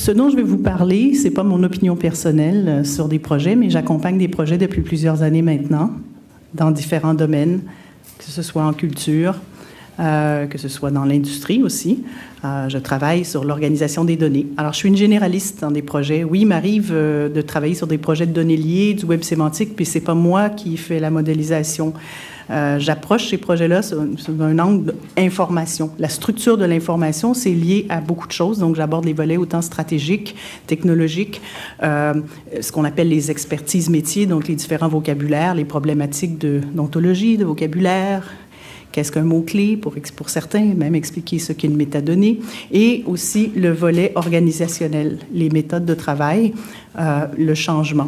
ce dont je vais vous parler, ce n'est pas mon opinion personnelle sur des projets, mais j'accompagne des projets depuis plusieurs années maintenant, dans différents domaines, que ce soit en culture, que ce soit dans l'industrie aussi. Je travaille sur l'organisation des données. Alors, je suis une généraliste dans des projets. Oui, il m'arrive de travailler sur des projets de données liées, du web sémantique, puis ce n'est pas moi qui fais la modélisation. J'approche ces projets-là sur un angle d'information. La structure de l'information, c'est lié à beaucoup de choses. Donc, j'aborde les volets autant stratégiques, technologiques, ce qu'on appelle les expertises métiers, donc les différents vocabulaires, les problématiques d'ontologie, de vocabulaire. Qu'est-ce qu'un mot-clé pour certains, même expliquer ce qu'est une métadonnée, et aussi le volet organisationnel, les méthodes de travail, le changement.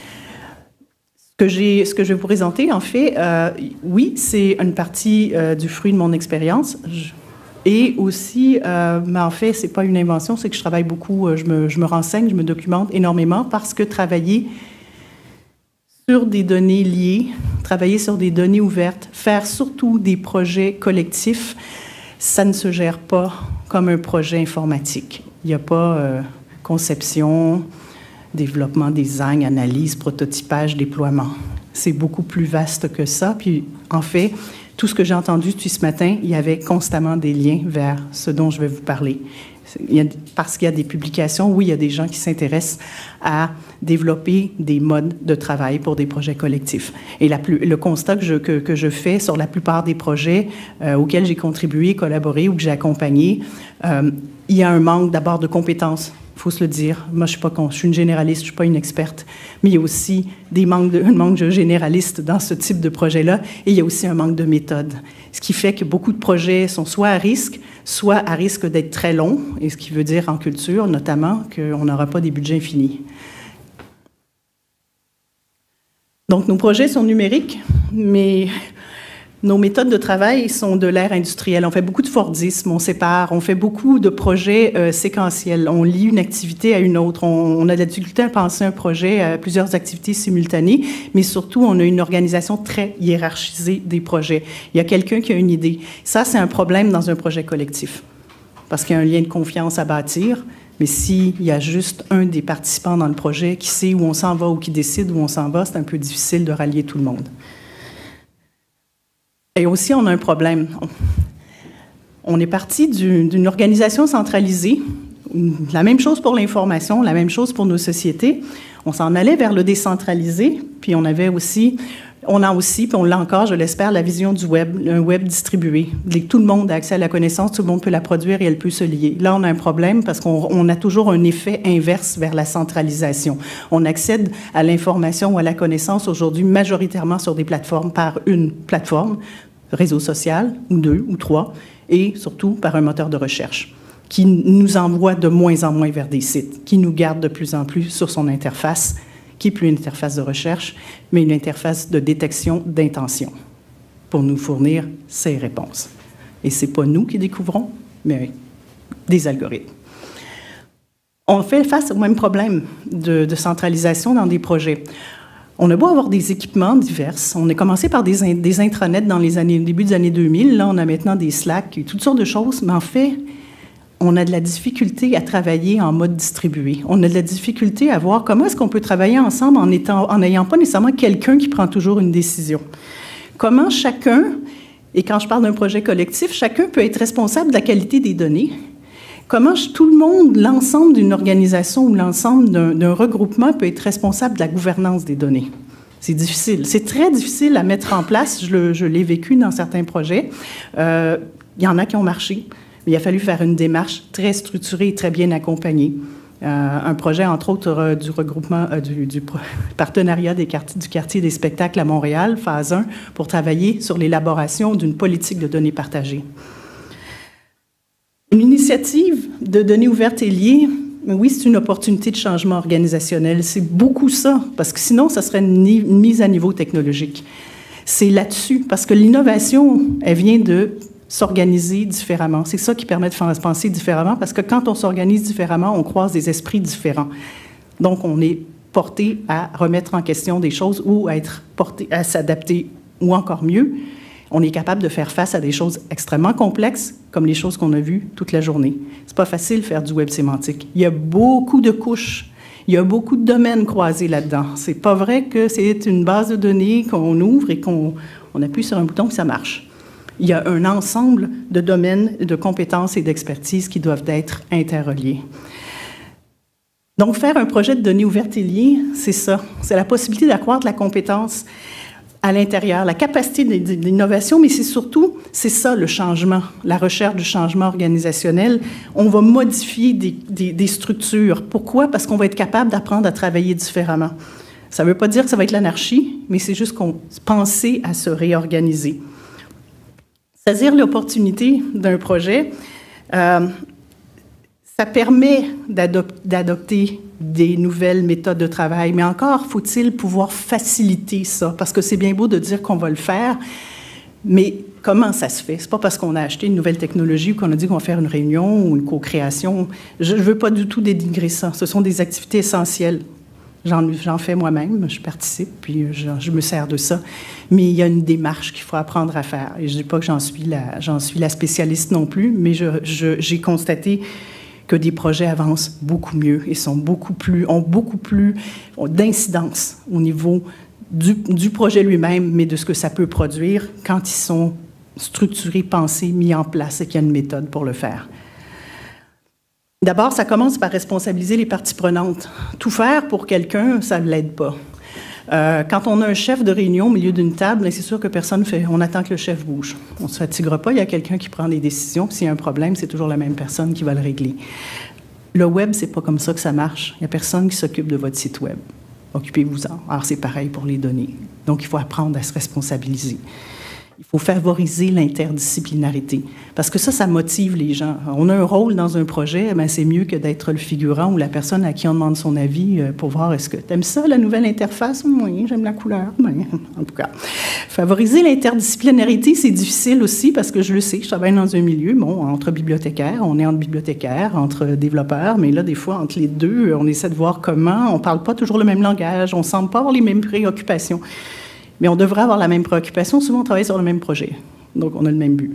Ce que je vais vous présenter, en fait, oui, c'est une partie du fruit de mon expérience. Et aussi, mais en fait, ce n'est pas une invention, c'est que je travaille beaucoup, je me renseigne, je me documente énormément parce que travailler sur des données liées, travailler sur des données ouvertes, faire surtout des projets collectifs, ça ne se gère pas comme un projet informatique. Il n'y a pas conception, développement, design, analyse, prototypage, déploiement. C'est beaucoup plus vaste que ça. Puis, en fait, tout ce que j'ai entendu depuis ce matin, il y avait constamment des liens vers ce dont je vais vous parler. Parce qu'il y a des publications, oui, il y a des gens qui s'intéressent à développer des modes de travail pour des projets collectifs. Et le constat que je fais sur la plupart des projets auxquels j'ai contribué, collaboré ou que j'ai accompagné, il y a un manque d'abord de compétences. Il faut se le dire. Moi, je suis une généraliste, je ne suis pas une experte, mais il y a aussi un manque de généralistes dans ce type de projet-là, et il y a aussi un manque de méthode. Ce qui fait que beaucoup de projets sont soit à risque d'être très longs, et ce qui veut dire en culture, notamment, qu'on n'aura pas des budgets infinis. Donc, nos projets sont numériques, mais nos méthodes de travail sont de l'ère industrielle. On fait beaucoup de Fordisme, on sépare, on fait beaucoup de projets séquentiels. On lie une activité à une autre. On a de la difficulté à penser un projet à plusieurs activités simultanées, mais surtout, on a une organisation très hiérarchisée des projets. Il y a quelqu'un qui a une idée. Ça, c'est un problème dans un projet collectif, parce qu'il y a un lien de confiance à bâtir. Mais s'il y a juste un des participants dans le projet qui sait où on s'en va ou qui décide où on s'en va, c'est un peu difficile de rallier tout le monde. Et aussi, on a un problème. On est parti d'une organisation centralisée, la même chose pour l'information, la même chose pour nos sociétés. On s'en allait vers le décentralisé, puis on a aussi, puis on l'a encore, je l'espère, la vision du web, un web distribué. Tout le monde a accès à la connaissance, tout le monde peut la produire et elle peut se lier. Là, on a un problème parce qu'on a toujours un effet inverse vers la centralisation. On accède à l'information ou à la connaissance aujourd'hui majoritairement sur des plateformes, par une plateforme, réseau social, ou 2 ou 3, et surtout par un moteur de recherche qui nous envoie de moins en moins vers des sites, qui nous garde de plus en plus sur son interface, qui n'est plus une interface de recherche, mais une interface de détection d'intention pour nous fournir ces réponses. Et ce n'est pas nous qui découvrons, mais des algorithmes. On fait face au même problème de centralisation dans des projets. On a beau avoir des équipements divers. On a commencé par des intranets dans les début des années 2000. Là, on a maintenant des Slack et toutes sortes de choses. Mais en fait, on a de la difficulté à travailler en mode distribué. On a de la difficulté à voir comment est-ce qu'on peut travailler ensemble en n'ayant pas nécessairement quelqu'un qui prend toujours une décision. Comment chacun, et quand je parle d'un projet collectif, chacun peut être responsable de la qualité des données. Comment tout le monde, l'ensemble d'une organisation ou l'ensemble d'un regroupement peut être responsable de la gouvernance des données. C'est difficile. C'est très difficile à mettre en place. Je l'ai vécu dans certains projets. Il y en a qui ont marché, mais il a fallu faire une démarche très structurée et très bien accompagnée. Un projet, entre autres, du regroupement, du partenariat du quartier des spectacles à Montréal, phase 1, pour travailler sur l'élaboration d'une politique de données partagées. Une initiative de données ouvertes et liées, oui, c'est une opportunité de changement organisationnel. C'est beaucoup ça, parce que sinon, ça serait une mise à niveau technologique. C'est là-dessus, parce que l'innovation, elle vient de s'organiser différemment. C'est ça qui permet de faire penser différemment, parce que quand on s'organise différemment, on croise des esprits différents. Donc, on est porté à remettre en question des choses ou à être porté à s'adapter, ou encore mieux, On est capable de faire face à des choses extrêmement complexes, comme les choses qu'on a vues toute la journée. C'est pas facile de faire du web sémantique. Il y a beaucoup de couches. Il y a beaucoup de domaines croisés là-dedans. C'est pas vrai que c'est une base de données qu'on ouvre et qu'on appuie sur un bouton que ça marche. Il y a un ensemble de domaines, de compétences et d'expertise qui doivent être interreliés. Donc, faire un projet de données ouvertes et liées, c'est ça. C'est la possibilité d'accroître la compétence à l'intérieur, la capacité d'innovation, mais c'est surtout, c'est ça le changement, la recherche du changement organisationnel. On va modifier des structures. Pourquoi? Parce qu'on va être capable d'apprendre à travailler différemment. Ça ne veut pas dire que ça va être l'anarchie, mais c'est juste qu'on penser à se réorganiser. Saisir l'opportunité d'un projet, ça permet d'adopter des nouvelles méthodes de travail, mais encore faut-il pouvoir faciliter ça, parce que c'est bien beau de dire qu'on va le faire, mais comment ça se fait? C'est pas parce qu'on a acheté une nouvelle technologie ou qu'on a dit qu'on va faire une réunion ou une co-création. Je ne veux pas du tout dénigrer ça. Ce sont des activités essentielles. J'en fais moi-même, je participe, puis je me sers de ça. Mais il y a une démarche qu'il faut apprendre à faire. Et je ne dis pas que j'en suis la spécialiste non plus, mais j'ai constaté que des projets avancent beaucoup mieux et ont beaucoup plus d'incidence au niveau du projet lui-même, mais de ce que ça peut produire quand ils sont structurés, pensés, mis en place et qu'il y a une méthode pour le faire. D'abord, ça commence par responsabiliser les parties prenantes. Tout faire pour quelqu'un, ça ne l'aide pas. Quand on a un chef de réunion au milieu d'une table, c'est sûr que personne fait. On attend que le chef bouge. On ne se fatiguera pas, il y a quelqu'un qui prend des décisions. S'il y a un problème, c'est toujours la même personne qui va le régler. Le web, c'est pas comme ça que ça marche. Il n'y a personne qui s'occupe de votre site web. Occupez-vous-en. Alors, c'est pareil pour les données. Donc, il faut apprendre à se responsabiliser. Il faut favoriser l'interdisciplinarité, parce que ça motive les gens. On a un rôle dans un projet, ben c'est mieux que d'être le figurant ou la personne à qui on demande son avis pour voir est-ce que tu aimes ça, la nouvelle interface? Oui, j'aime la couleur. Ben, en tout cas, favoriser l'interdisciplinarité, c'est difficile aussi, parce que je le sais, je travaille dans un milieu, bon, entre bibliothécaires, on est entre bibliothécaires, entre développeurs, mais là, des fois, entre les deux, on essaie de voir comment, on ne parle pas toujours le même langage, on ne semble pas avoir les mêmes préoccupations. Mais on devrait avoir la même préoccupation. Souvent, on travaille sur le même projet. Donc, on a le même but.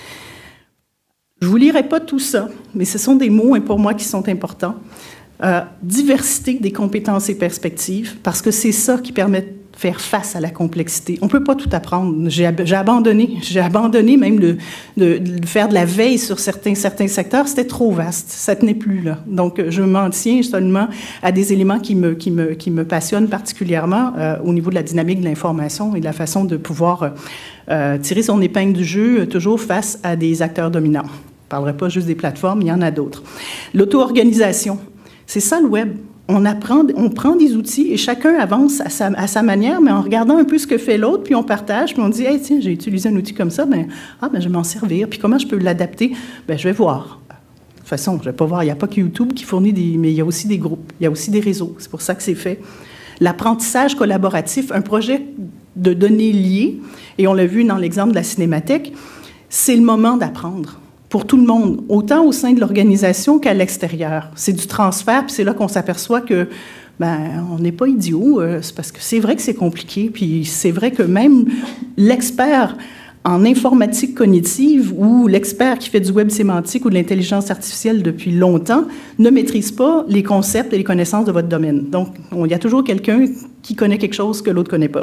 Je ne vous lirai pas tout ça, mais ce sont des mots, et pour moi, qui sont importants. Diversité des compétences et perspectives, parce que c'est ça qui permet de faire face à la complexité. On ne peut pas tout apprendre. J'ai abandonné même de faire de la veille sur certains secteurs. C'était trop vaste. Ça ne tenait plus là. Donc, je m'en tiens seulement à des éléments qui me passionnent particulièrement au niveau de la dynamique de l'information et de la façon de pouvoir tirer son épingle du jeu toujours face à des acteurs dominants. Je ne parlerai pas juste des plateformes, il y en a d'autres. L'auto-organisation, c'est ça le web. On prend des outils et chacun avance à sa manière, mais en regardant un peu ce que fait l'autre, puis on partage, puis on dit « Hey, tiens, j'ai utilisé un outil comme ça, je vais m'en servir, puis comment je peux l'adapter? Je vais voir. » De toute façon, je ne vais pas voir, il n'y a pas que YouTube qui fournit mais il y a aussi des groupes, il y a aussi des réseaux, c'est pour ça que c'est fait. L'apprentissage collaboratif, un projet de données liées, et on l'a vu dans l'exemple de la Cinémathèque, c'est le moment d'apprendre. Pour tout le monde, autant au sein de l'organisation qu'à l'extérieur. C'est du transfert, puis c'est là qu'on s'aperçoit que on n'est pas idiot, c'est parce que c'est vrai que c'est compliqué, puis c'est vrai que même l'expert en informatique cognitive ou l'expert qui fait du web sémantique ou de l'intelligence artificielle depuis longtemps ne maîtrise pas les concepts et les connaissances de votre domaine. Donc, il y a toujours quelqu'un qui connaît quelque chose que l'autre ne connaît pas.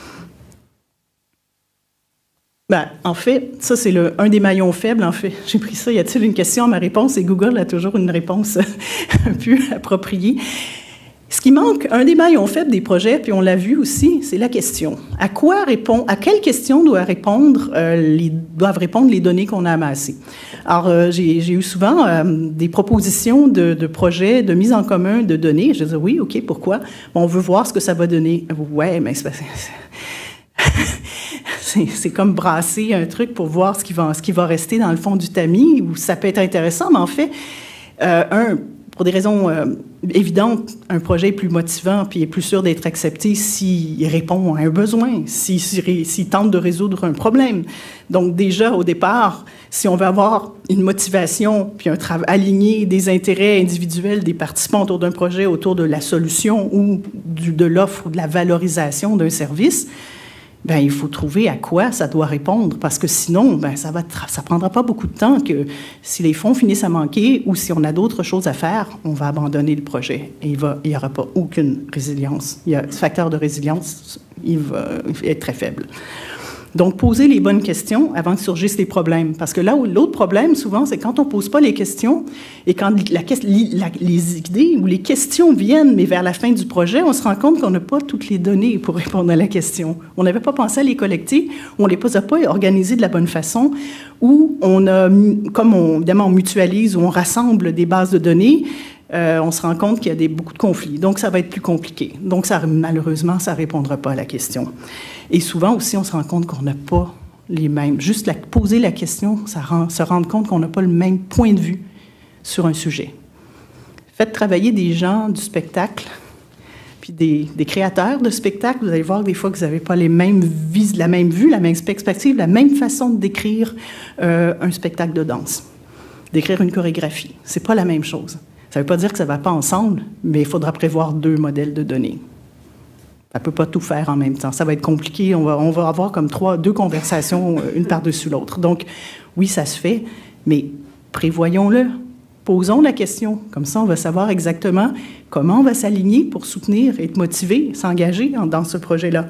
En fait, ça, c'est un des maillons faibles, en fait. J'ai pris ça, y a-t-il une question à ma réponse? Et Google a toujours une réponse un peu appropriée. Ce qui manque, un des maillons faibles des projets, puis on l'a vu aussi, c'est la question. À quelle question doivent répondre les données qu'on a amassées? Alors, j'ai eu souvent des propositions de projets de mise en commun de données. Je disais, oui, OK, pourquoi? On veut voir ce que ça va donner. Ouais, mais c'est comme brasser un truc pour voir ce qui va rester dans le fond du tamis, ou ça peut être intéressant, mais en fait, pour des raisons évidentes, un projet est plus motivant puis est plus sûr d'être accepté s'il répond à un besoin, s'il tente de résoudre un problème. Donc déjà, au départ, si on veut avoir une motivation puis aligner des intérêts individuels des participants autour d'un projet, autour de la solution ou de l'offre ou de la valorisation d'un service, ben, il faut trouver à quoi ça doit répondre, parce que sinon, ben, ça prendra pas beaucoup de temps que si les fonds finissent à manquer ou si on a d'autres choses à faire, on va abandonner le projet et il y aura pas aucune résilience. Ce facteur de résilience, il va être très faible. Donc, poser les bonnes questions avant que surgissent les problèmes. Parce que là où l'autre problème, souvent, c'est quand on ne pose pas les questions et quand les idées ou les questions viennent, mais vers la fin du projet, on se rend compte qu'on n'a pas toutes les données pour répondre à la question. On n'avait pas pensé à les collecter, on ne les a pas organisées de la bonne façon, ou évidemment, on mutualise ou on rassemble des bases de données, on se rend compte qu'il y a beaucoup de conflits. Donc, ça va être plus compliqué. Donc, malheureusement, ça ne répondra pas à la question. Et souvent aussi, on se rend compte qu'on n'a pas les mêmes. Juste poser la question, se rendre compte qu'on n'a pas le même point de vue sur un sujet. Faites travailler des gens du spectacle, puis des créateurs de spectacles. Vous allez voir des fois que vous n'avez pas la même vue, la même perspective, la même façon de décrire un spectacle de danse, d'écrire une chorégraphie. C'est pas la même chose. Ça ne veut pas dire que ça ne va pas ensemble, mais il faudra prévoir 2 modèles de données. Ça ne peut pas tout faire en même temps. Ça va être compliqué. On va avoir comme 2 conversations, une par-dessus l'autre. Donc, oui, ça se fait, mais prévoyons-le. Posons la question. Comme ça, on va savoir exactement comment on va s'aligner pour soutenir, être motivé, s'engager dans ce projet-là.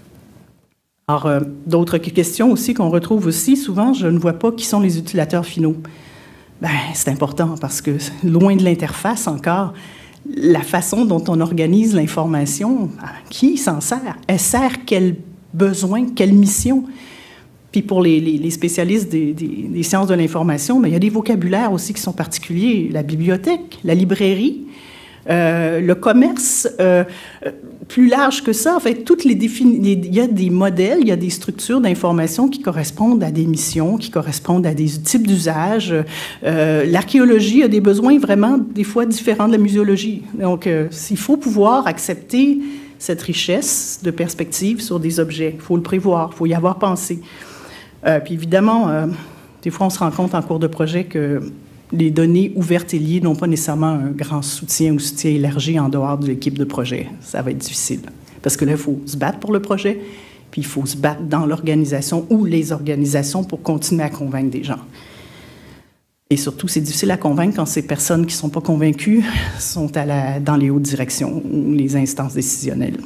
Alors, d'autres questions aussi qu'on retrouve aussi, souvent, je ne vois pas qui sont les utilisateurs finaux. Bien, c'est important parce que, loin de l'interface encore, la façon dont on organise l'information, qui s'en sert? Elle sert quel besoin, quelle mission? Puis pour les spécialistes des sciences de l'information, bien, il y a des vocabulaires aussi qui sont particuliers. La bibliothèque, la librairie, le commerce, plus large que ça. En fait, il y a des modèles, il y a des structures d'information qui correspondent à des missions, qui correspondent à des types d'usages. L'archéologie a des besoins vraiment, des fois, différents de la muséologie. Donc, il faut pouvoir accepter cette richesse de perspectives sur des objets. Il faut le prévoir, il faut y avoir pensé. Puis évidemment, des fois, on se rend compte en cours de projet que les données ouvertes et liées n'ont pas nécessairement un grand soutien ou soutien élargi en dehors de l'équipe de projet. Ça va être difficile. Parce que là, il faut se battre pour le projet, puis il faut se battre dans l'organisation ou les organisations pour continuer à convaincre des gens. Et surtout, c'est difficile à convaincre quand ces personnes qui ne sont pas convaincues sont dans les hautes directions ou les instances décisionnelles.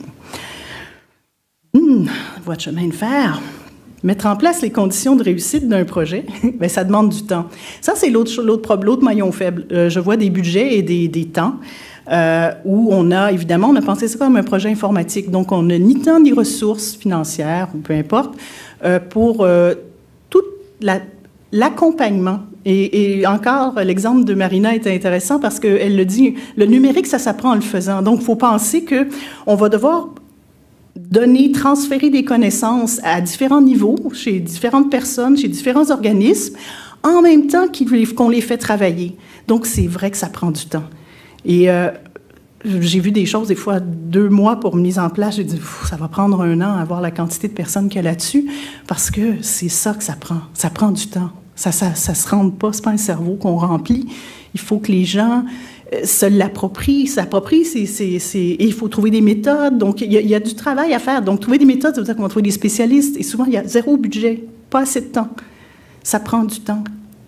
Voie de chemin de fer. Mettre en place les conditions de réussite d'un projet, bien, ça demande du temps. Ça, c'est l'autre maillon faible. Je vois des budgets et des temps où on a pensé ça comme un projet informatique. Donc, on n'a ni temps ni ressources financières, ou peu importe, pour tout l'accompagnement. Et encore, l'exemple de Marina est intéressant parce qu'elle le dit, le numérique, ça s'apprend en le faisant. Donc, il faut penser qu'on va devoir transférer des connaissances à différents niveaux, chez différentes personnes, chez différents organismes, en même temps qu'on les fait travailler. Donc, c'est vrai que ça prend du temps. Et j'ai vu des choses, des fois, 2 mois pour mise en place. J'ai dit, ça va prendre 1 an à voir la quantité de personnes qu'il y a là-dessus, parce que c'est ça que ça prend. Ça prend du temps. Ça se rend pas, c'est pas un cerveau qu'on remplit. Il faut que les gens se l'approprient, et il faut trouver des méthodes. Donc, il y a du travail à faire. Donc, trouver des méthodes, ça veut dire qu'on va trouver des spécialistes. Et souvent, il y a 0 budget, pas assez de temps. Ça prend du temps.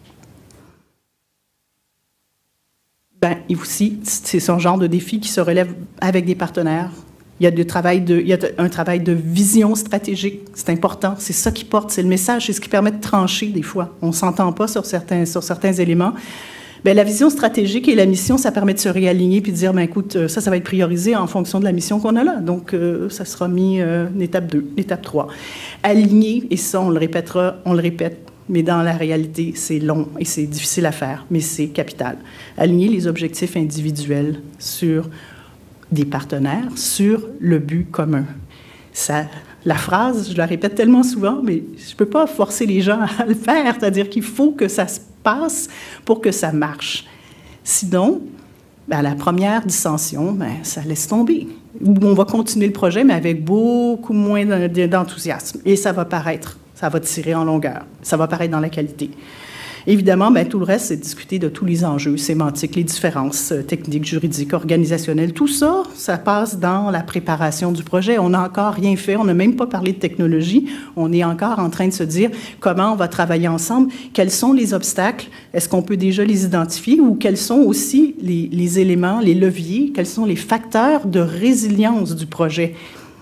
Bien, et aussi, c'est ce genre de défi qui se relève avec des partenaires. Il y a un travail de vision stratégique. C'est important. C'est ça qui porte. C'est le message. C'est ce qui permet de trancher, des fois. On ne s'entend pas sur certains éléments. Bien, la vision stratégique et la mission, ça permet de se réaligner puis de dire, bien, écoute, ça va être priorisé en fonction de la mission qu'on a là. Donc, ça sera mis étape 2, étape 3. Aligner, et ça, on le répète, mais dans la réalité, c'est long et c'est difficile à faire, mais c'est capital. Aligner les objectifs individuels sur des partenaires, sur le but commun. La phrase, je la répète tellement souvent, mais je ne peux pas forcer les gens à le faire, c'est-à-dire qu'il faut que ça se passe pour que ça marche. Sinon, à la première dissension, ça laisse tomber. On va continuer le projet, mais avec beaucoup moins d'enthousiasme. Et ça va paraître, ça va tirer en longueur, ça va paraître dans la qualité. Évidemment, bien, tout le reste, c'est discuter de tous les enjeux sémantiques, les différences techniques, juridiques, organisationnelles. Tout ça, ça passe dans la préparation du projet. On n'a encore rien fait, on n'a même pas parlé de technologie. On est encore en train de se dire comment on va travailler ensemble, quels sont les obstacles, est-ce qu'on peut déjà les identifier ou quels sont aussi les éléments, les leviers, quels sont les facteurs de résilience du projet.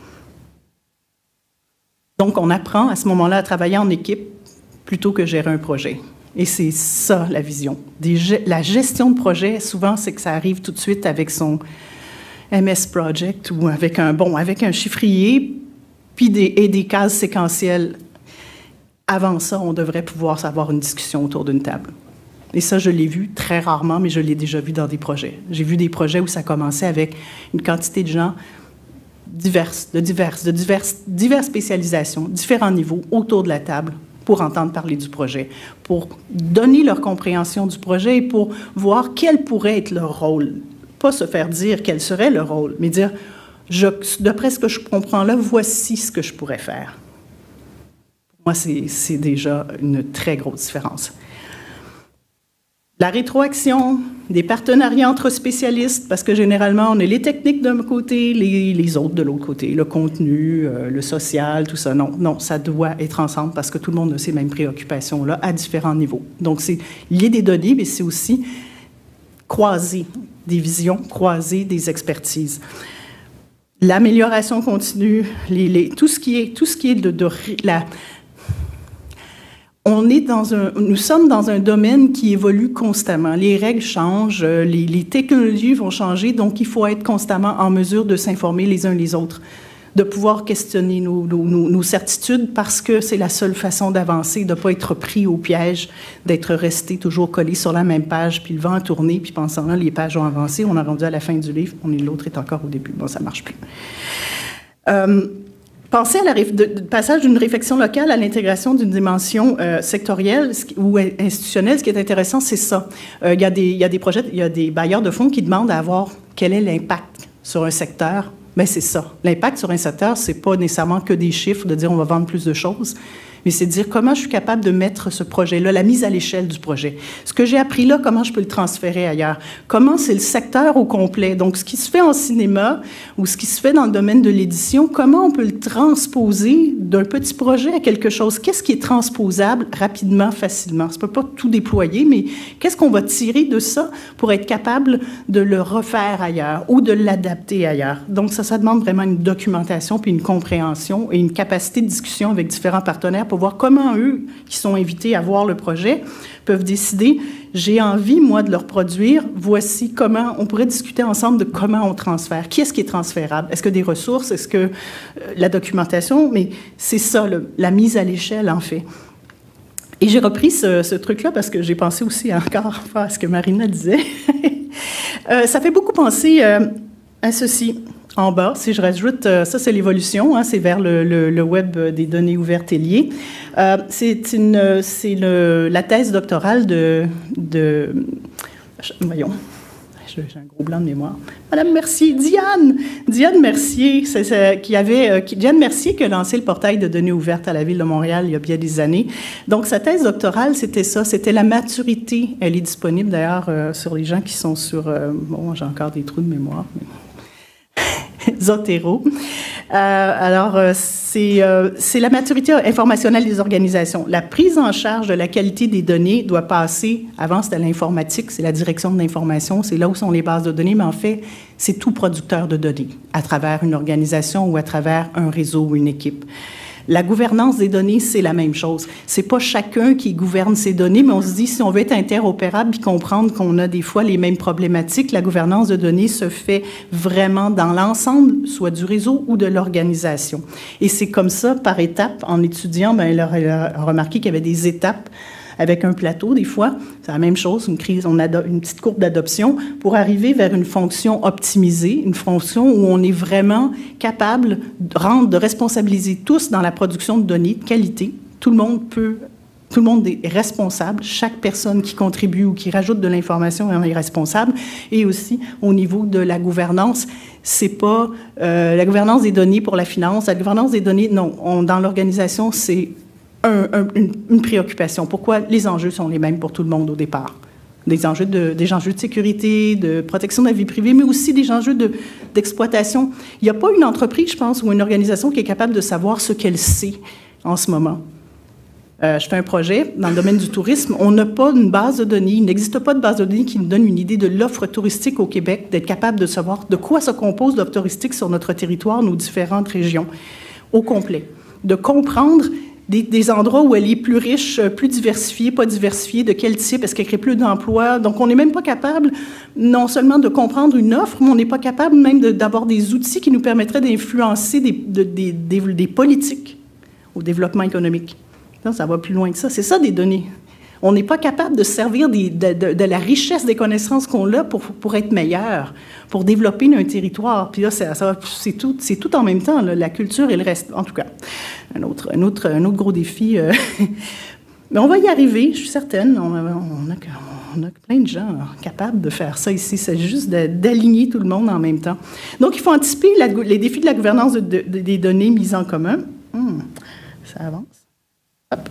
Donc, on apprend à ce moment-là à travailler en équipe plutôt que gérer un projet. Et c'est ça, la vision. La gestion de projet, souvent, c'est que ça arrive tout de suite avec son MS Project ou avec un chiffrier puis des cases séquentielles. Avant ça, on devrait pouvoir avoir une discussion autour d'une table. Et ça, je l'ai vu très rarement, mais je l'ai déjà vu dans des projets. J'ai vu des projets où ça commençait avec une quantité de gens diverses spécialisations, différents niveaux autour de la table, pour entendre parler du projet, pour donner leur compréhension du projet et pour voir quel pourrait être leur rôle. Pas se faire dire quel serait le rôle, mais dire, d'après ce que je comprends là, voici ce que je pourrais faire. Pour moi, c'est déjà une très grosse différence. La rétroaction, des partenariats entre spécialistes, parce que généralement, on a les techniques d'un côté, les autres de l'autre côté, le contenu, le social, tout ça. Non, ça doit être ensemble parce que tout le monde a ces mêmes préoccupations-là à différents niveaux. Donc, c'est lier des données, mais c'est aussi croiser des visions, croiser des expertises. L'amélioration continue, tout ce qui est nous sommes dans un domaine qui évolue constamment. Les règles changent, les technologies vont changer, donc il faut être constamment en mesure de s'informer les uns les autres, de pouvoir questionner nos certitudes parce que c'est la seule façon d'avancer, de ne pas être pris au piège, d'être resté toujours collé sur la même page, puis le vent a tourné, puis pensant là, les pages ont avancé, on est rendu à la fin du livre, l'autre est encore au début. Bon, ça ne marche plus. Pensez à passage d'une réflexion locale à l'intégration d'une dimension sectorielle ou institutionnelle. Ce qui est intéressant, c'est ça. Il y a des projets, il y a des bailleurs de fonds qui demandent à voir quel est l'impact sur un secteur. Bien, c'est ça. L'impact sur un secteur, c'est pas nécessairement que des chiffres, de dire on va vendre plus de choses, mais c'est de dire comment je suis capable de mettre ce projet-là, la mise à l'échelle du projet. Ce que j'ai appris là, comment je peux le transférer ailleurs? Comment c'est le secteur au complet? Donc, ce qui se fait en cinéma ou ce qui se fait dans le domaine de l'édition, comment on peut le transposer d'un petit projet à quelque chose? Qu'est-ce qui est transposable rapidement, facilement? Ça ne peut pas tout déployer, mais qu'est-ce qu'on va tirer de ça pour être capable de le refaire ailleurs ou de l'adapter ailleurs? Donc, ça demande vraiment une documentation puis une compréhension et une capacité de discussion avec différents partenaires pour voir comment eux, qui sont invités à voir le projet, peuvent décider, j'ai envie, moi, de leur produire, voici comment, on pourrait discuter ensemble de comment on transfère. Qui est-ce qui est transférable? Est-ce que des ressources? Est-ce que la documentation? Mais c'est ça, la mise à l'échelle, en fait. Et j'ai repris ce truc-là parce que j'ai pensé aussi encore à ce que Marina disait. Ça fait beaucoup penser à ceci. En bas, si je rajoute, ça c'est l'évolution, hein, c'est vers le web des données ouvertes et liées. C'est la thèse doctorale voyons, j'ai un gros blanc de mémoire. Madame Mercier, Diane Mercier, Diane Mercier qui a lancé le portail de données ouvertes à la Ville de Montréal il y a bien des années. Donc, sa thèse doctorale, c'était ça, c'était la maturité. Elle est disponible d'ailleurs sur les gens qui sont sur... bon, j'ai encore des trous de mémoire, mais... Zotero. C'est la maturité informationnelle des organisations. La prise en charge de la qualité des données doit passer, avant c'était l'informatique, c'est la direction de l'information, c'est là où sont les bases de données, mais en fait, c'est tout producteur de données, à travers une organisation ou à travers un réseau ou une équipe. La gouvernance des données, c'est la même chose. C'est pas chacun qui gouverne ces données, mais on se dit, si on veut être interopérable et comprendre qu'on a des fois les mêmes problématiques, la gouvernance de données se fait vraiment dans l'ensemble, soit du réseau ou de l'organisation. Et c'est comme ça, par étapes, en étudiant, bien, elle a remarqué qu'il y avait des étapes avec un plateau, des fois, c'est la même chose, une petite courbe d'adoption pour arriver vers une fonction optimisée, une fonction où on est vraiment capable de responsabiliser tous dans la production de données de qualité. Tout le monde est responsable. Chaque personne qui contribue ou qui rajoute de l'information est responsable. Et aussi, au niveau de la gouvernance, c'est pas la gouvernance des données pour la finance. La gouvernance des données, non. Dans l'organisation, c'est une préoccupation. Pourquoi les enjeux sont les mêmes pour tout le monde au départ? Des enjeux de sécurité, de protection de la vie privée, mais aussi des enjeux d'exploitation. Il n'y a pas une entreprise, je pense, ou une organisation qui est capable de savoir ce qu'elle sait en ce moment. Je fais un projet dans le domaine du tourisme. On n'a pas une base de données, il n'existe pas de base de données qui nous donne une idée de l'offre touristique au Québec, d'être capable de savoir de quoi se compose l'offre touristique sur notre territoire, nos différentes régions, au complet. De comprendre des endroits où elle est plus riche, plus diversifiée, pas diversifiée, de quel type, est-ce qu'elle crée plus d'emplois. Donc, on n'est même pas capable non seulement de comprendre une offre, mais on n'est pas capable même d'avoir des outils qui nous permettraient d'influencer des politiques au développement économique. Non, ça va plus loin que ça. C'est ça, des données. On n'est pas capable de se servir de la richesse des connaissances qu'on a pour être meilleur, pour développer un territoire. Puis là, c'est tout en même temps, là, la culture et le reste. En tout cas, un autre gros défi. Mais on va y arriver, je suis certaine. On a plein de gens capables de faire ça ici. C'est juste d'aligner tout le monde en même temps. Donc, il faut anticiper les défis de la gouvernance des données mises en commun. Ça avance. Hop.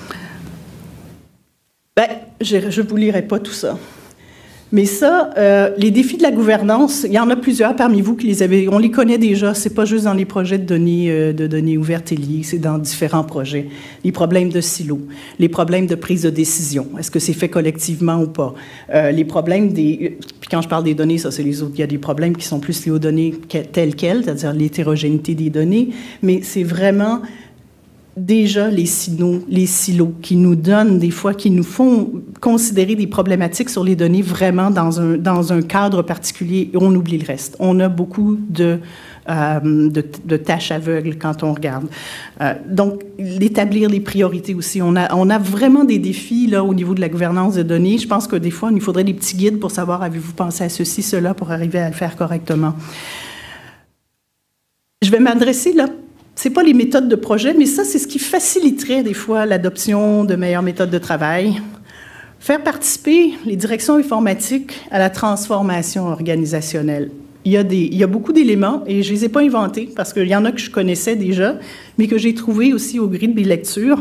Bien, je ne vous lirai pas tout ça. Mais ça, les défis de la gouvernance, il y en a plusieurs parmi vous qui les avez. On les connaît déjà. C'est pas juste dans les projets de données ouvertes et liées, c'est dans différents projets. Les problèmes de silos, les problèmes de prise de décision. Est-ce que c'est fait collectivement ou pas? Les problèmes des. Puis quand je parle des données, ça c'est les autres. Il y a des problèmes qui sont plus liés aux données telles quelles, c'est-à-dire l'hétérogénéité des données. Mais c'est vraiment déjà les silos qui nous donnent des fois, qui nous font considérer des problématiques sur les données vraiment dans un cadre particulier et on oublie le reste. On a beaucoup de tâches aveugles quand on regarde. Donc, d'établir les priorités aussi. On a vraiment des défis là, au niveau de la gouvernance de données. Je pense que des fois, il nous faudrait des petits guides pour savoir, avez-vous pensé à ceci, cela, pour arriver à le faire correctement. Je vais m'adresser là. Ce n'est pas les méthodes de projet, mais ça, c'est ce qui faciliterait des fois l'adoption de meilleures méthodes de travail. Faire participer les directions informatiques à la transformation organisationnelle. Il y a beaucoup d'éléments, et je ne les ai pas inventés, parce qu'il y en a que je connaissais déjà, mais que j'ai trouvés aussi au gré de mes lectures.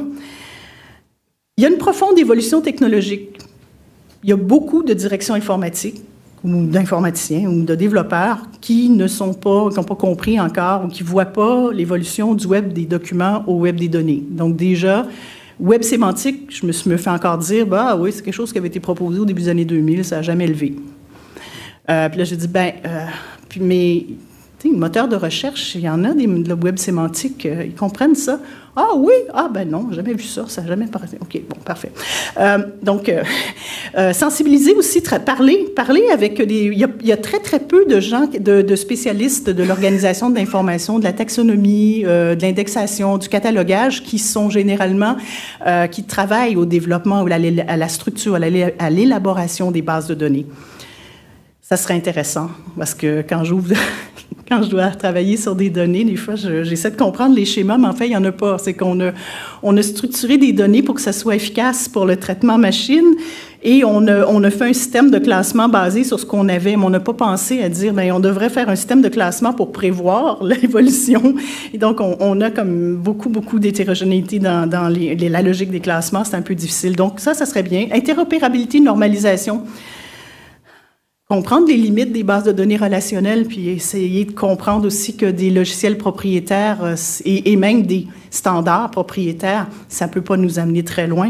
Il y a une profonde évolution technologique. Il y a beaucoup de directions informatiques, ou d'informaticiens ou de développeurs qui n'ont pas compris encore ou qui ne voient pas l'évolution du web des documents au web des données. Donc déjà, web sémantique, je me fais encore dire, bah oui, c'est quelque chose qui avait été proposé au début des années 2000, ça n'a jamais levé. Puis là, j'ai dit, mais les moteurs de recherche, il y en a de la web sémantique, ils comprennent ça. Ah oui, non, jamais vu ça, ça n'a jamais passé. OK, bon, parfait. Donc, sensibiliser aussi, parler avec des. Il y a très, très peu de gens, de spécialistes de l'organisation de l'information, de la taxonomie, de l'indexation, du catalogage, qui sont généralement, qui travaillent au développement, ou à la structure, à l'élaboration des bases de données. Ça serait intéressant, parce que quand je dois travailler sur des données, des fois, j'essaie de comprendre les schémas, mais en fait, il n'y en a pas. C'est qu'on a structuré des données pour que ça soit efficace pour le traitement machine et on a fait un système de classement basé sur ce qu'on avait, mais on n'a pas pensé à dire, on devrait faire un système de classement pour prévoir l'évolution. Et donc, on a comme beaucoup d'hétérogénéité dans la logique des classements. C'est un peu difficile. Donc, ça serait bien. Interopérabilité, normalisation. Comprendre les limites des bases de données relationnelles, puis essayer de comprendre aussi que des logiciels propriétaires et même des standards propriétaires, ça ne peut pas nous amener très loin.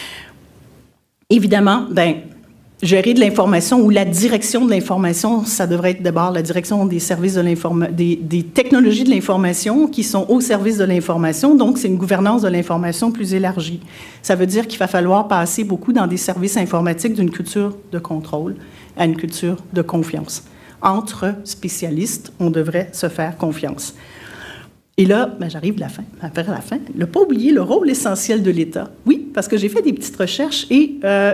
Évidemment, gérer de l'information ou la direction de l'information, ça devrait être d'abord la direction des services des technologies de l'information qui sont au service de l'information. Donc, c'est une gouvernance de l'information plus élargie. Ça veut dire qu'il va falloir passer beaucoup dans des services informatiques d'une culture de contrôle à une culture de confiance. Entre spécialistes, on devrait se faire confiance. Et là, j'arrive vers la fin. Ne pas oublier le rôle essentiel de l'État. Oui, parce que j'ai fait des petites recherches et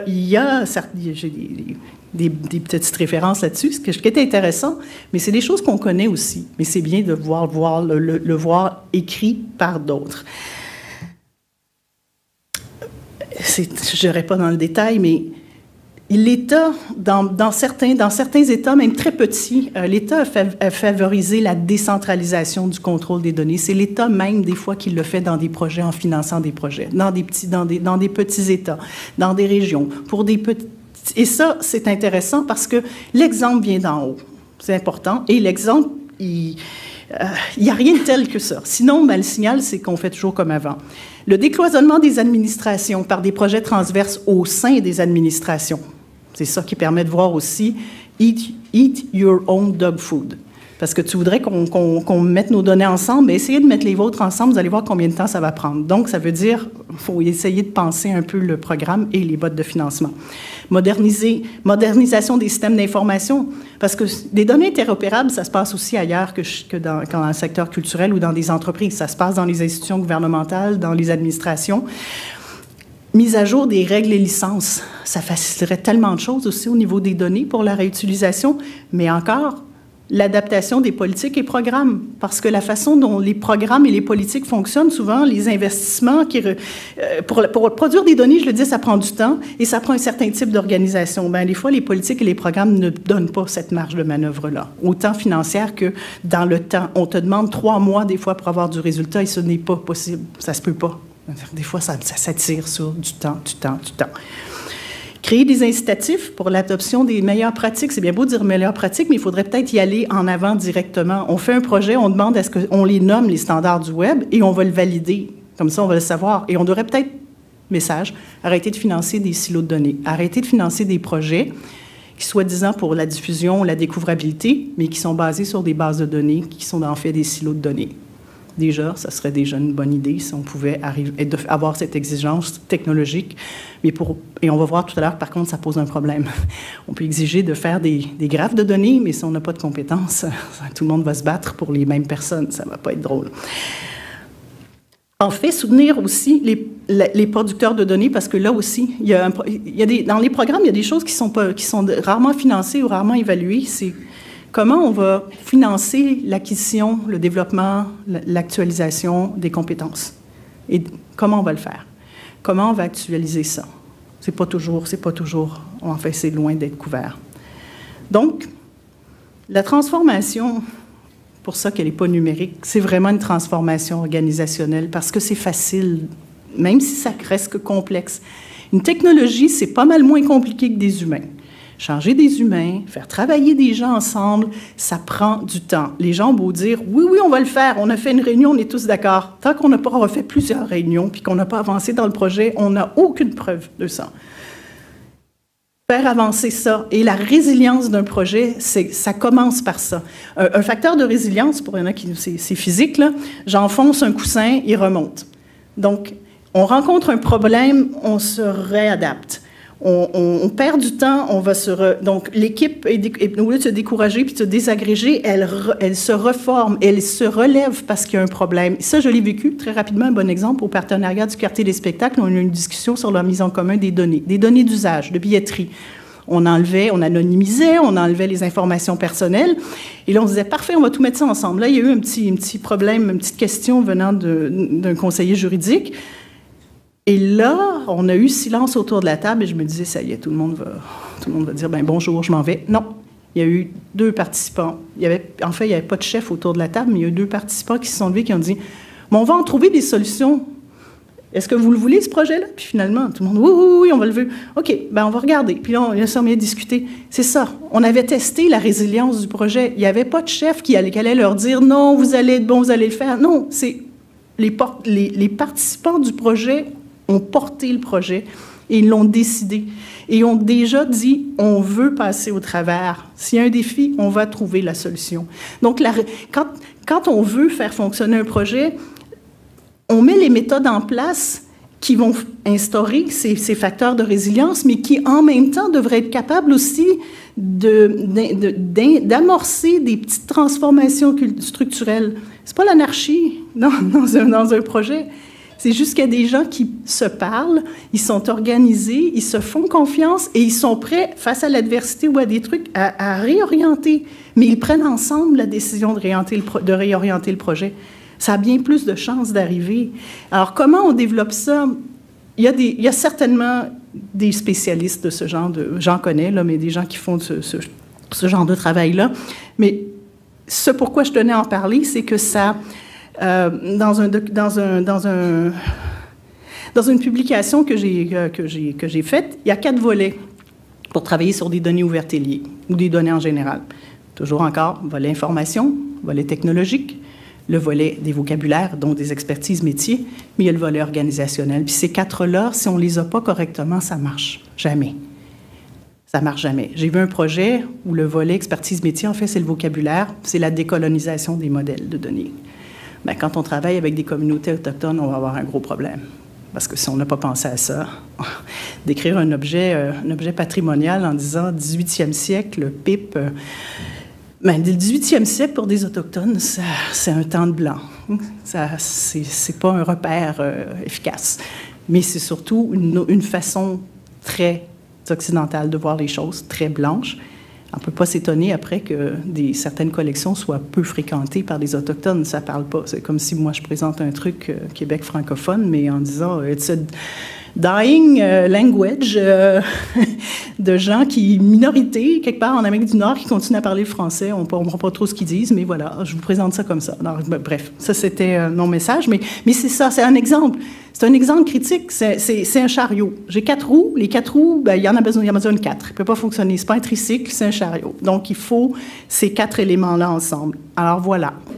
j'ai des petites références là-dessus, ce qui est intéressant, mais c'est des choses qu'on connaît aussi. Mais c'est bien de le voir écrit par d'autres. Je n'irai pas dans le détail, mais l'État, dans certains États, même très petits, l'État a favorisé la décentralisation du contrôle des données. C'est l'État même, des fois, qui le fait dans des projets, en finançant des projets, dans des petits États, dans des régions, pour des petits... Et ça, c'est intéressant parce que l'exemple vient d'en haut. C'est important. Et l'exemple, il n'y a rien de tel que ça. Sinon, ben, le signal, c'est qu'on fait toujours comme avant. Le décloisonnement des administrations par des projets transverses au sein des administrations. C'est ça qui permet de voir aussi « eat your own dog food ». Parce que tu voudrais qu'on mette nos données ensemble, mais essayez de mettre les vôtres ensemble, vous allez voir combien de temps ça va prendre. Donc, ça veut dire qu'il faut essayer de penser un peu le programme et les bottes de financement. Modernisation des systèmes d'information, parce que des données interopérables, ça se passe aussi ailleurs que dans le secteur culturel ou dans des entreprises. Ça se passe dans les institutions gouvernementales, dans les administrations. Mise à jour des règles et licences, ça faciliterait tellement de choses aussi au niveau des données pour la réutilisation, mais encore, l'adaptation des politiques et programmes, parce que la façon dont les programmes et les politiques fonctionnent, souvent, les investissements, pour produire des données, je le dis, ça prend du temps et ça prend un certain type d'organisation. Bien, des fois, les politiques et les programmes ne donnent pas cette marge de manœuvre-là, autant financière que dans le temps. On te demande 3 mois, des fois, pour avoir du résultat et ce n'est pas possible. Ça se peut pas. Des fois, ça s'attire sur du temps. Créer des incitatifs pour l'adoption des meilleures pratiques. C'est bien beau de dire meilleures pratiques, mais il faudrait peut-être y aller en avant directement. On fait un projet, on demande à ce qu'on les nomme, les standards du web, et on va le valider. Comme ça, on va le savoir. Et on devrait peut-être, message, arrêter de financer des silos de données, arrêter de financer des projets qui, soi-disant, pour la diffusion, la découvrabilité, mais qui sont basés sur des bases de données qui sont en fait des silos de données. Déjà, ça serait déjà une bonne idée si on pouvait avoir cette exigence technologique. Et on va voir tout à l'heure, par contre, ça pose un problème. On peut exiger de faire des graphes de données, mais si on n'a pas de compétences, tout le monde va se battre pour les mêmes personnes. Ça ne va pas être drôle. En fait, soutenir aussi les producteurs de données, parce que là aussi, dans les programmes, il y a des choses qui sont rarement financées ou rarement évaluées. C'est comment on va financer l'acquisition, le développement, l'actualisation des compétences? Et comment on va le faire? Comment on va actualiser ça? C'est pas toujours, en fait, c'est loin d'être couvert. Donc, la transformation, pour ça qu'elle n'est pas numérique, c'est vraiment une transformation organisationnelle parce que c'est facile, même si ça reste complexe. Une technologie, c'est pas mal moins compliqué que des humains. Changer des humains, faire travailler des gens ensemble, ça prend du temps. Les gens ont beau dire « oui, on va le faire, on a fait une réunion, on est tous d'accord ». Tant qu'on n'a pas refait plusieurs réunions puis qu'on n'a pas avancé dans le projet, on n'a aucune preuve de ça. Faire avancer ça et la résilience d'un projet, ça commence par ça. Un facteur de résilience, pour il y en a qui c'est physique, là, j'enfonce un coussin, il remonte. Donc, on rencontre un problème, on se réadapte. On perd du temps, donc l'équipe, au lieu de se décourager puis de se désagréger, elle se reforme, elle se relève parce qu'il y a un problème. Ça, je l'ai vécu très rapidement, un bon exemple, au partenariat du quartier des spectacles. On a eu une discussion sur la mise en commun des données d'usage, de billetterie. On anonymisait, on enlevait les informations personnelles. Et là, on se disait, parfait, on va tout mettre ça ensemble. Là, il y a eu un petit problème, une petite question venant d'un conseiller juridique. Et là, on a eu silence autour de la table et je me disais, ça y est, tout le monde va dire, ben bonjour, je m'en vais. Non, il y a eu 2 participants. En fait, il n'y avait pas de chef autour de la table, mais il y a eu 2 participants qui se sont levés, qui ont dit, bon, on va en trouver des solutions. Est-ce que vous le voulez, ce projet-là? Puis finalement, tout le monde, oui, on va le voir. OK, ben on va regarder. Puis là, on s'est mis à discuter. C'est ça. On avait testé la résilience du projet. Il n'y avait pas de chef qui allait leur dire, non, vous allez être bon, vous allez le faire. Non, c'est les participants du projet ont porté le projet et ils l'ont décidé. Et ont déjà dit, on veut passer au travers. S'il y a un défi, on va trouver la solution. Donc, quand on veut faire fonctionner un projet, on met les méthodes en place qui vont instaurer ces facteurs de résilience, mais qui, en même temps, devraient être capables aussi d'amorcer des petites transformations structurelles. C'est pas l'anarchie dans un projet. C'est juste qu'il y a des gens qui se parlent, ils sont organisés, ils se font confiance et ils sont prêts, face à l'adversité ou à des trucs, à réorienter. Mais ils prennent ensemble la décision de réorienter le projet. Ça a bien plus de chances d'arriver. Alors, comment on développe ça? Il y a certainement des spécialistes de ce genre de... J'en connais, là, mais des gens qui font ce genre de travail-là. Mais ce pourquoi je tenais à en parler, c'est que ça... dans une publication que j'ai faite, il y a 4 volets pour travailler sur des données ouvertes et liées, ou des données en général. Toujours encore, volet information, volet technologique, le volet des vocabulaires, donc des expertises métiers, mais il y a le volet organisationnel. Puis ces 4-là, si on ne les a pas correctement, ça ne marche jamais. Ça ne marche jamais. J'ai vu un projet où le volet expertise métier, en fait, c'est le vocabulaire, c'est la décolonisation des modèles de données. Bien, quand on travaille avec des communautés autochtones, on va avoir un gros problème. Parce que si on n'a pas pensé à ça, d'écrire un objet patrimonial en disant 18e siècle, le PIP, bien, le 18e siècle pour des Autochtones, c'est un temps de blanc. C'est pas un repère efficace. Mais c'est surtout une façon très occidentale de voir les choses, très blanche. On ne peut pas s'étonner après que certaines collections soient peu fréquentées par des Autochtones. Ça ne parle pas. C'est comme si moi, je présente un truc Québec francophone, mais en disant « It's a dying language » de gens minorités, quelque part en Amérique du Nord, qui continuent à parler le français. On ne comprend pas trop ce qu'ils disent, mais voilà, je vous présente ça comme ça. Alors, bref, ça, c'était mon message. Mais c'est ça, c'est un exemple. C'est un exemple critique, c'est un chariot. J'ai 4 roues. Les 4 roues, ben, il y en a besoin de 4. Il ne peut pas fonctionner. Ce n'est pas un tricycle, c'est un chariot. Donc, il faut ces 4 éléments-là ensemble. Alors, voilà.